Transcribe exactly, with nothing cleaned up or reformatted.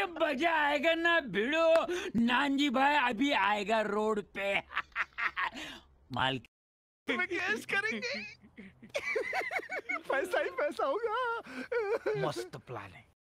मजा आएगा ना भिड़ो। नानजी भाई अभी आएगा रोड पे। माल तुम्हें केस करेंगे। पैसा ही पैसा होगा। मस्त प्लान है।